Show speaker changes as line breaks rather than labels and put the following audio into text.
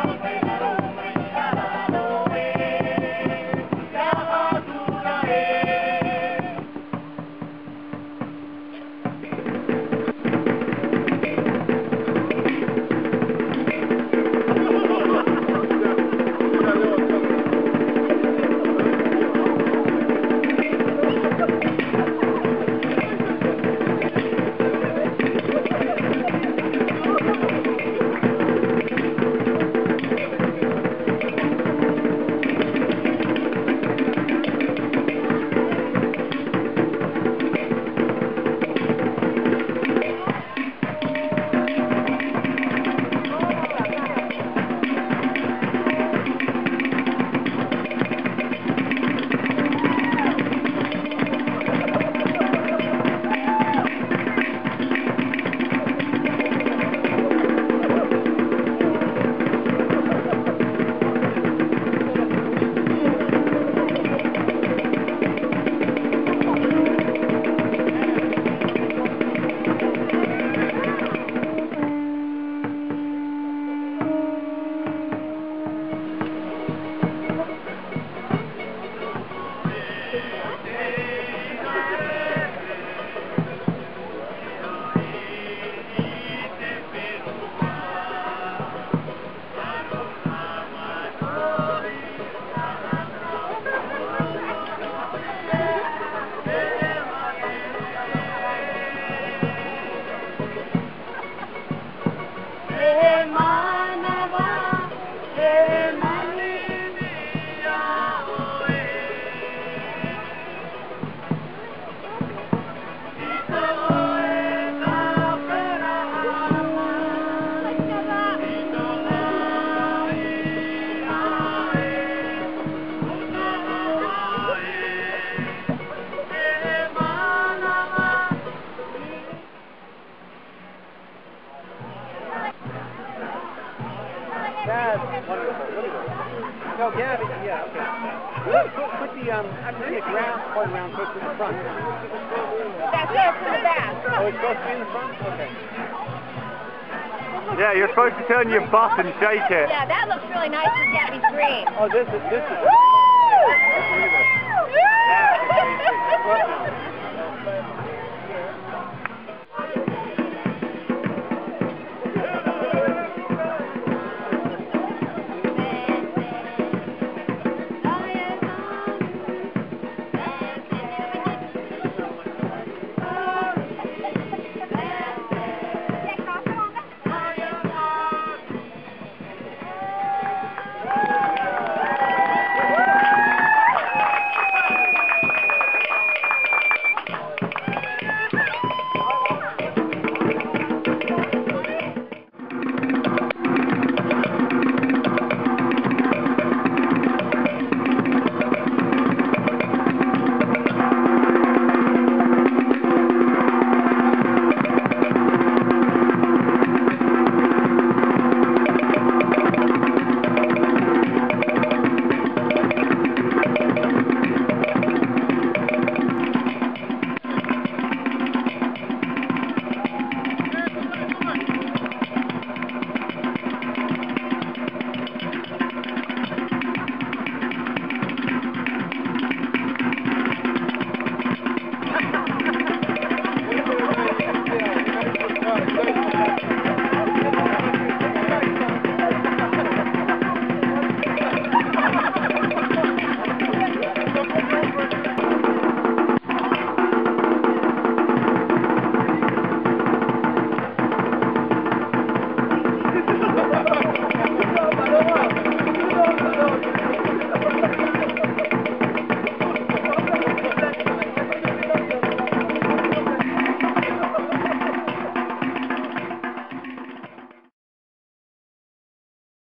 That's wonderful. What is it? No, Gabby, yeah, okay. Put the, actually the grass part around close to the front.
That's it for the back.
Oh, it's supposed to be in the front? Okay.
Yeah, you're supposed to turn your butt and shake it.
Yeah, that looks really nice for Gabby's green.
Oh, this is.
Woo!
Look at this.
Woo!
That's amazing.